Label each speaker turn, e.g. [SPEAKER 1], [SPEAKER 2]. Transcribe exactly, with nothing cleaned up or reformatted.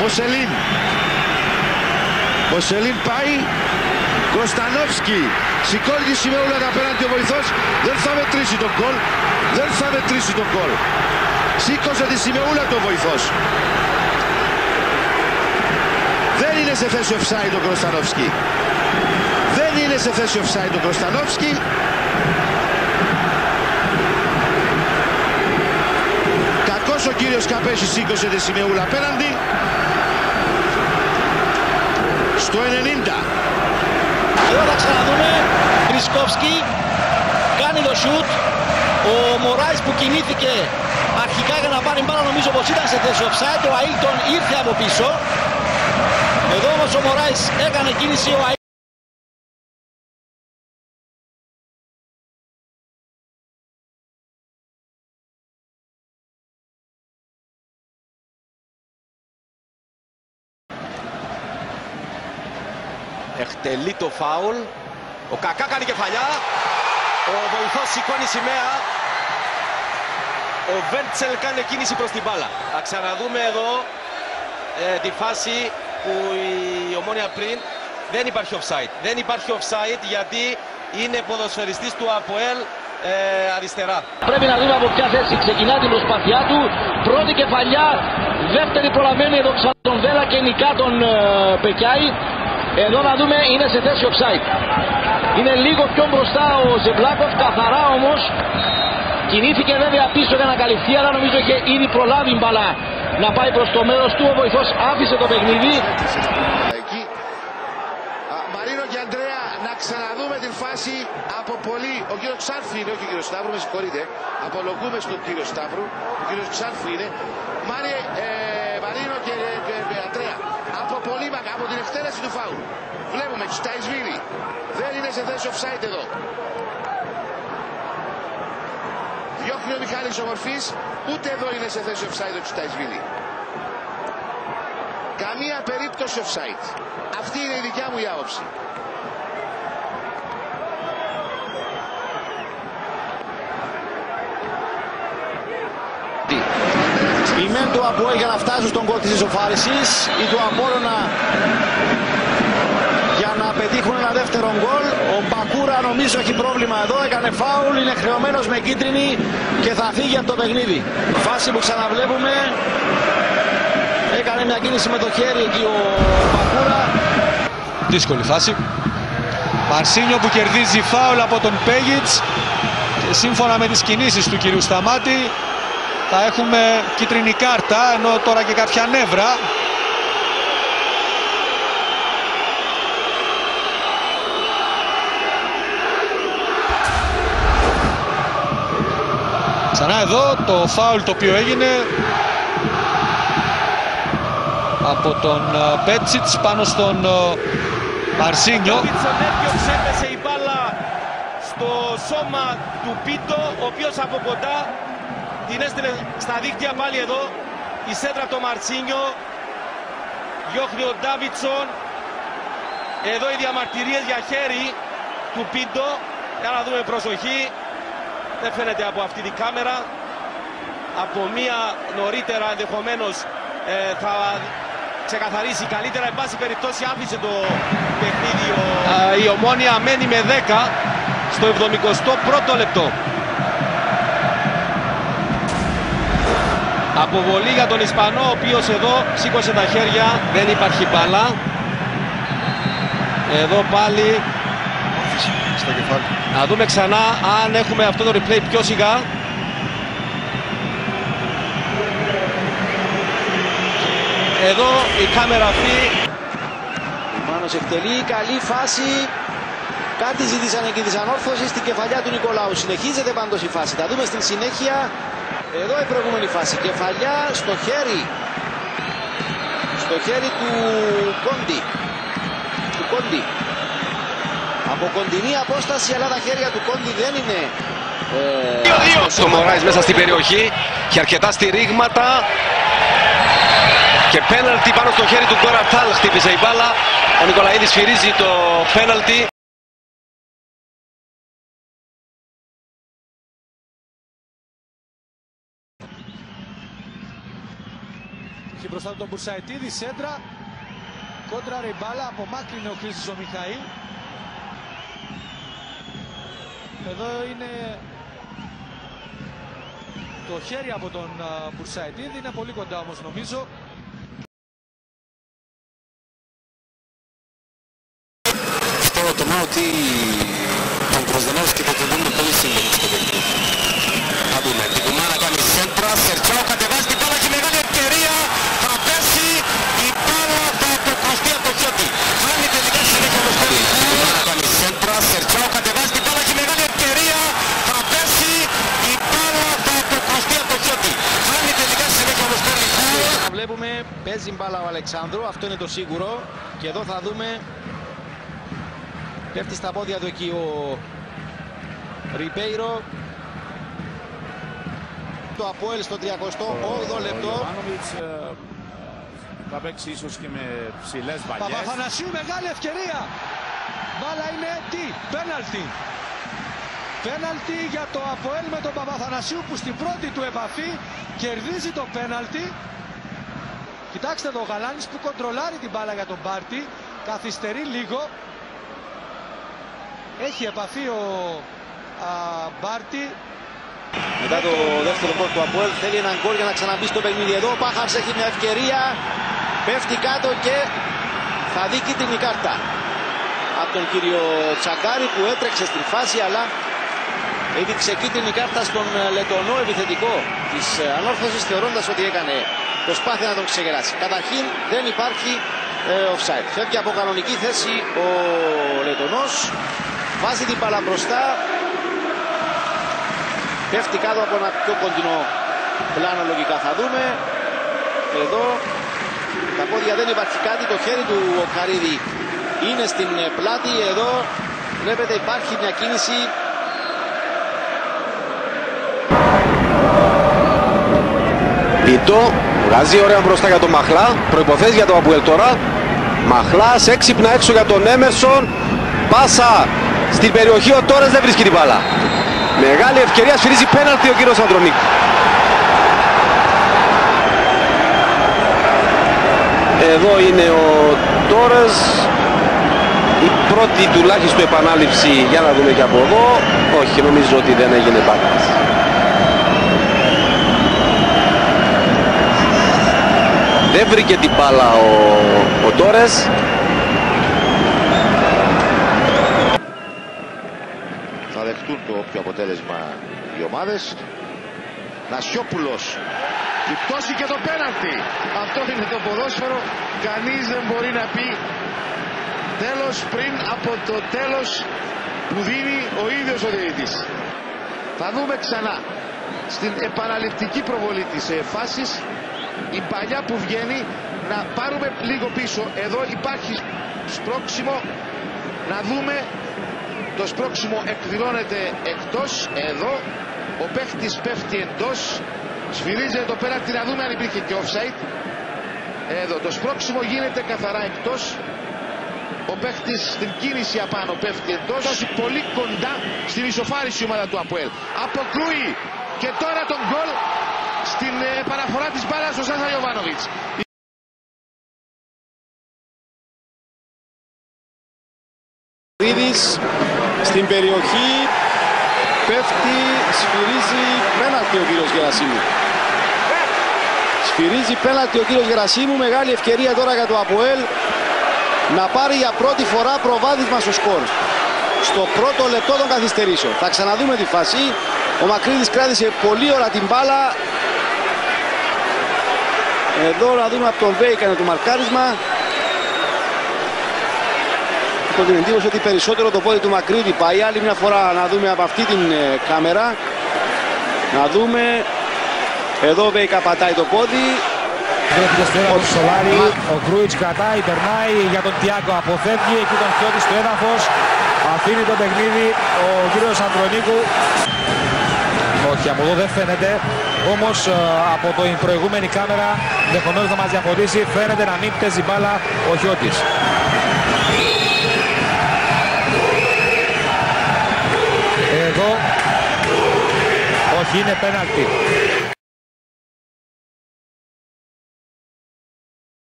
[SPEAKER 1] Μοσελίν. Μοσελίν πάει. Κωνστανόφσκι. Σηκώνει τη σημαίουλα απέναντι ο βοηθός. Δεν θα μετρήσει τον γκολ. Δεν θα μετρήσει τον γκολ. Σήκωσε τη σημαίουλα του ο βοηθός. Δεν είναι σε θέση offside ο Κωνστανόφσκι. Δεν είναι σε θέση offside ο Κωνστανόφσκι. Κακός ο κύριος Καπέσης, σήκωσε τη σημαίουλα απέναντι. Στο ενενήντα.
[SPEAKER 2] Εδώ θα ξαναδούμε. Ρισκόφσκι κάνει το σουτ. Ο Μωράης που κινήθηκε αρχικά για να πάρει μπάλα, νομίζω πως ήταν σε θέση offside. Ο Αίλτον ήρθε από πίσω. Εδώ όμως ο Μωράης έκανε κίνηση, ο Αίλτον. Εκτελεί το φάουλ. Ο Κακά κάνει κεφαλιά. Ο βοηθός σηκώνει σημαία. Ο Βέρτσελ κάνει κίνηση προς την μπάλα. Θα ξαναδούμε εδώ ε, τη φάση που η Ομόνοια πριν. Δεν υπάρχει offside. Δεν υπάρχει offside γιατί είναι ποδοσφαιριστής του ΑΠΟΕΛ ε, αριστερά. Πρέπει να δούμε από ποια θέση ξεκινά την προσπάθειά του. Πρώτη κεφαλιά. Δεύτερη προλαβαίνει εδώ ξανά τον Βέλα και νικά τον ε, Πεκιάη. Εδώ να δούμε, είναι σε θέση offside. Είναι λίγο πιο μπροστά ο Ζεμπλάκοφ, καθαρά όμως. Κινήθηκε βέβαια πίσω για να καλυφθεί, αλλά νομίζω είχε ήδη προλάβει μπαλά να πάει προς το μέρος του. Ο βοηθός άφησε το παιχνίδι.
[SPEAKER 1] Εκεί. Μαρίνο και Αντρέα, να ξαναδούμε την φάση από πολύ. Ο κύριος Ξάρφη είναι, όχι ο κύριος Σταύρου, με συγχωρείτε. Απολογούμε στον κύριο Σταύρου. Ο κύριος Ξάρφη είναι. Μάρι, ε, Μαρίνο και, και, και Αντρέα. Από πολύ μακριά, από την εκτέλεση του φάουλ. Βλέπουμε Τσιταϊσβίλη. Δεν είναι σε θέση offside εδώ. Διώχνει ο Μιχάλης Ομορφής. Ούτε εδώ είναι σε θέση offside ο Τσιταϊσβίλη. Καμία περίπτωση offside. Αυτή είναι η δικιά μου η άποψη.
[SPEAKER 2] Η μεν του ΑΠΟΕΛ για να φτάσουν στον γκολ της ισοφάρισης, η του Απόλλωνα για να πετύχουν ένα δεύτερο γκολ. Ο Μπακούρα νομίζω έχει πρόβλημα εδώ, έκανε φάουλ, είναι χρεωμένος με κίτρινη και θα φύγει από το παιχνίδι. Φάση που ξαναβλέπουμε, έκανε μια κίνηση με το χέρι εκεί ο Μπακούρα.
[SPEAKER 3] Δύσκολη φάση. Μαρσίνιο που κερδίζει φάουλ από τον Πέγιτς και σύμφωνα με τις κινήσεις του κυρίου Σταμάτη θα έχουμε κίτρινη κάρτα, ενώ τώρα και κάποια νεύρα. Ξανά εδώ το φάουλ το οποίο έγινε από τον Πέτσιτς πάνω στον Μαρσίνιο.
[SPEAKER 2] Έπεσε η μπάλα στο σώμα του Πίτο, ο οποίος από κοντά την έστειλε στα δίκτυα. Πάλι εδώ η σέντρα από το Μαρσίνιο. Διώχνει ο Ντάβιτσον. Εδώ οι διαμαρτυρίες για χέρι του Πίντο. Για να δούμε, προσοχή. Δεν φαίνεται από αυτή την κάμερα. Από μία νωρίτερα ενδεχομένως ε, θα ξεκαθαρίσει καλύτερα. Εν πάση περιπτώσει άφησε το παιχνίδι. Ο... η Ομόνοια μένει με δέκα στο εβδομηκοστό πρώτο λεπτό. Αποβολή για τον Ισπανό, ο οποίος εδώ σήκωσε τα χέρια. Δεν υπάρχει μπάλα. Εδώ πάλι
[SPEAKER 1] Στα κεφάλι.
[SPEAKER 2] να δούμε ξανά αν έχουμε αυτό το replay πιο σιγά. Εδώ η κάμερα αυτή. Ο Μάνος εκτελεί, καλή φάση. Κάτι ζήτησαν εκεί της ανόρθωσης στην κεφαλιά του Νικολάου. Συνεχίζεται πάντως η φάση. Θα δούμε στην συνέχεια. Εδώ η προηγούμενη φάση. Κεφαλιά στο χέρι. Στο χέρι του Κόντι. Του Κόντι. Από κοντινή απόσταση, αλλά τα χέρια του Κόντι δεν είναι... Ε, ο Μωράης μέσα στην περιοχή. Και αρκετά στηρίγματα. Και πέναλτι πάνω στο χέρι του Γκοραρτάλ. Χτύπησε η μπάλα. Ο Νικολαίδης σφυρίζει το πέναλτι.
[SPEAKER 3] μπροστά τον Μπουρσαϊτίδη, σέντρα. Κόντραρε η μπάλα, απομάκρυνε ο Χρήστος ο Μιχαήλ. Εδώ είναι το χέρι από τον Μπουρσαϊτίδη, είναι πολύ κοντά όμως νομίζω.
[SPEAKER 4] Αυτό το μάω ότι τον Κροσδενόφσκι και τον δούμε πολύ σύντομο στο παιχνίδι. Θα δούμε, την κουμάνα κάνει σέντρα, Σερτσάου κατεβάζει την μπάλα, έχει μεγάλη ευκαιρία, θα πέσει, η μπάλα θα αποκοστεί από το χιότι. Χάνει τελικά συνέχεια το σκορ. Την κουμάνα κάνει σέντρα, Σερτσάου κατεβάζει την μπάλα, έχει μεγάλη ευκαιρία, θα πέσει, η μπάλα θα αποκοστεί από το χιότι. Χάνει τελικά συνέχεια το σκορ.
[SPEAKER 2] Βλέπουμε, παίζει μπάλα ο Αλεξάνδρου, αυτό είναι το σίγουρο. Και εδώ θα δούμε, πέφτει στα πόδια του εκεί ο Ριμπέιρο. Το Αποέλ στο τριακοστό όγδοο λεπτό.
[SPEAKER 5] Ο Ιωβάνοβιτς θα παίξει ίσως και με ψηλές βαλιές.
[SPEAKER 3] Παπαθανασίου, μεγάλη ευκαιρία. Μπάλα είναι τι, πέναλτι. Πέναλτι για το Αποέλ με τον Παπαθανασίου που στην πρώτη του επαφή κερδίζει το πέναλτι. Κοιτάξτε εδώ ο Γαλάνης που κοντρολάρει την μπάλα για τον Μπάρτι. Καθυστερεί λίγο. Έχει επαφή ο α, Μπάρτι.
[SPEAKER 6] Μετά το δεύτερο γκολ του Αποέλ θέλει έναν γκολ για να ξαναμπεί στο παιχνίδι. Εδώ ο Πάχαρς έχει μια ευκαιρία, πέφτει κάτω και θα δει κίτρινη κάρτα από τον κύριο Τσαγκάρη που έτρεξε στην φάση, αλλά έδειξε κίτρινη κάρτα στον Λετονό επιθετικό της Ανόρθωσης, θεωρώντας ότι έκανε προσπάθεια να τον ξεγεράσει. Καταρχήν δεν υπάρχει ε, offside. Φεύγει από κανονική θέση ο Λετονός, βάζει την μπάλα μπροστά. Πέφτει κάτω από ένα πιο κοντινό πλάνο, λογικά θα δούμε. Εδώ τα πόδια δεν υπάρχει κάτι, το χέρι του ο Καρύδη είναι στην πλάτη. Εδώ βλέπετε υπάρχει μια κίνηση.
[SPEAKER 7] Πιτό βγάζει ωραία μπροστά για τον Μαχλά, προϋποθέσεις για τον Αποέλ τώρα. Μαχλάς έξυπνα έξω για τον Έμερσον, πάσα στην περιοχή, ο Τόρες δεν βρίσκει την μπάλα. Μεγάλη ευκαιρία, σφυρίζει πέναλτι ο κύριος Ανδρονίκου. Εδώ είναι ο Τόρες, η πρώτη τουλάχιστον επανάληψη, για να δούμε και από εδώ. Όχι, νομίζω ότι δεν έγινε μπάλας. Δεν βρήκε την μπάλα ο, ο Τόρες.
[SPEAKER 1] Θα δεχτούν το όποιο αποτέλεσμα οι ομάδες. Νασιόπουλος του πτώσει και το πέναλτι. Αυτό είναι το ποδόσφαιρο. Κανείς δεν μπορεί να πει τέλος πριν από το τέλος που δίνει ο ίδιος ο διαιτητής. Θα δούμε ξανά στην επαναληπτική προβολή της φάσης η παλιά που βγαίνει. Να πάρουμε λίγο πίσω. Εδώ υπάρχει σπρώξιμο. Να δούμε. Το σπρώξιμο εκδηλώνεται εκτός. Εδώ ο παίχτης πέφτει εντός. Σφυρίζεται το πέναλτι, να δούμε αν υπήρχε και offside. Εδώ το σπρώξιμο γίνεται καθαρά εκτός. Ο παίχτης στην κίνηση απάνω πέφτει εντός. Πολύ κοντά στην ισοφάριση ομάδα του Αποέλ. Αποκρούει και τώρα τον γκολ στην επαναφορά της μπάλας ο Σάσα Ιωβάνοβιτς.
[SPEAKER 6] Στην περιοχή πέφτει, σφυρίζει πέναλτι ο κύριος Γερασίμου. Σφυρίζει πέναλτι ο κύριος Γερασίμου. Μεγάλη ευκαιρία τώρα για το Αποέλ να πάρει για πρώτη φορά προβάδισμα στο σκορ. Στο πρώτο λεπτό των καθυστερήσεων. Θα ξαναδούμε τη φάση. Ο Μακρύδης κράτησε πολύ ώρα την μπάλα. Εδώ να δούμε από τον Βέι έκανε το μαρκάρισμα. Έχω την εντύπωση ότι περισσότερο το πόδι του Μακρύδη πάει. Άλλη μια φορά να δούμε από αυτή την ε, κάμερα. Να δούμε. Εδώ ο Βέικα πατάει το πόδι.
[SPEAKER 8] Ο Σολάρη, ο Γκρούιτς κρατάει, περνάει για τον Τιάκο, αποφεύγει εκεί τον Χιώτη στο έδαφος. Αφήνει το παιχνίδι ο κύριος Ανδρονίκου. Όχι, από εδώ δεν φαίνεται. Όμως από την προηγούμενη κάμερα, ενδεχομένως να μας διαφορήσει, φαίνεται να μην παίζει μπάλα ο Χιώτης. Εδώ, όχι, είναι πέναλτι.